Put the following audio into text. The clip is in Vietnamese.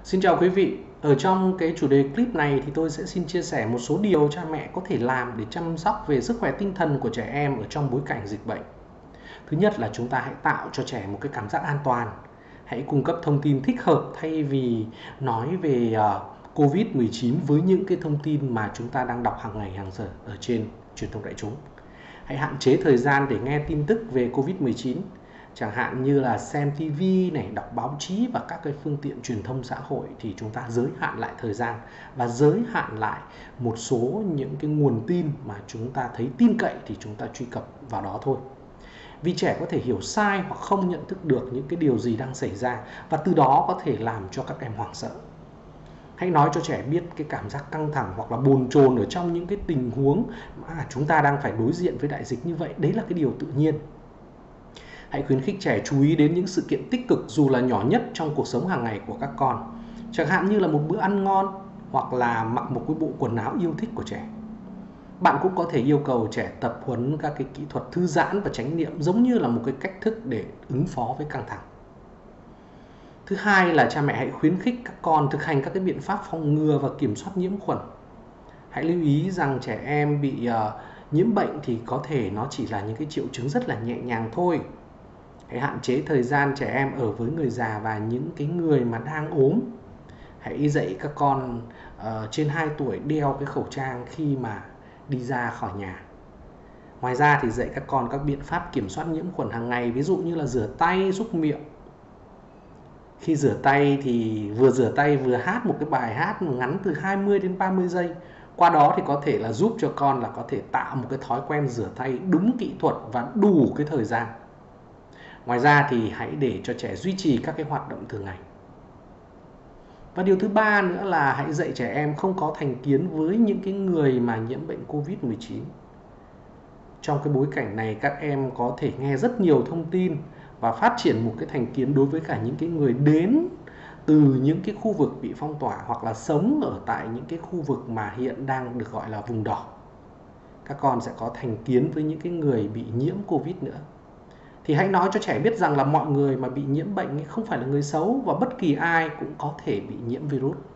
Xin chào quý vị. Ở trong cái chủ đề clip này thì tôi sẽ xin chia sẻ một số điều cha mẹ có thể làm để chăm sóc về sức khỏe tinh thần của trẻ em ở trong bối cảnh dịch bệnh. Thứ nhất là chúng ta hãy tạo cho trẻ một cái cảm giác an toàn. Hãy cung cấp thông tin thích hợp thay vì nói về Covid-19 với những cái thông tin mà chúng ta đang đọc hàng ngày hàng giờ ở trên truyền thông đại chúng. Hãy hạn chế thời gian để nghe tin tức về Covid-19, chẳng hạn như là xem TV này, đọc báo chí và các cái phương tiện truyền thông xã hội, thì chúng ta giới hạn lại thời gian và giới hạn lại một số những cái nguồn tin mà chúng ta thấy tin cậy thì chúng ta truy cập vào đó thôi. Vì trẻ có thể hiểu sai hoặc không nhận thức được những cái điều gì đang xảy ra và từ đó có thể làm cho các em hoảng sợ. Hãy nói cho trẻ biết cái cảm giác căng thẳng hoặc là bồn chồn ở trong những cái tình huống mà chúng ta đang phải đối diện với đại dịch như vậy. Đấy là cái điều tự nhiên. Hãy khuyến khích trẻ chú ý đến những sự kiện tích cực dù là nhỏ nhất trong cuộc sống hàng ngày của các con. Chẳng hạn như là một bữa ăn ngon hoặc là mặc một cái bộ quần áo yêu thích của trẻ. Bạn cũng có thể yêu cầu trẻ tập huấn các cái kỹ thuật thư giãn và chánh niệm giống như là một cái cách thức để ứng phó với căng thẳng. Thứ hai là cha mẹ hãy khuyến khích các con thực hành các cái biện pháp phòng ngừa và kiểm soát nhiễm khuẩn. Hãy lưu ý rằng trẻ em bị nhiễm bệnh thì có thể nó chỉ là những cái triệu chứng rất là nhẹ nhàng thôi. Hãy hạn chế thời gian trẻ em ở với người già và những cái người mà đang ốm. Hãy dạy các con trên 2 tuổi đeo cái khẩu trang khi mà đi ra khỏi nhà. Ngoài ra thì dạy các con các biện pháp kiểm soát nhiễm khuẩn hàng ngày, ví dụ như là rửa tay, súc miệng. Khi rửa tay thì vừa rửa tay vừa hát một cái bài hát ngắn từ 20 đến 30 giây. Qua đó thì có thể là giúp cho con là có thể tạo một cái thói quen rửa tay đúng kỹ thuật và đủ cái thời gian. Ngoài ra thì hãy để cho trẻ duy trì các cái hoạt động thường ngày. Và điều thứ ba nữa là hãy dạy trẻ em không có thành kiến với những cái người mà nhiễm bệnh Covid-19. Trong cái bối cảnh này các em có thể nghe rất nhiều thông tin và phát triển một cái thành kiến đối với cả những cái người đến từ những cái khu vực bị phong tỏa hoặc là sống ở tại những cái khu vực mà hiện đang được gọi là vùng đỏ. Các con sẽ có thành kiến với những cái người bị nhiễm Covid nữa. Thì hãy nói cho trẻ biết rằng là mọi người mà bị nhiễm bệnh không phải là người xấu và bất kỳ ai cũng có thể bị nhiễm virus.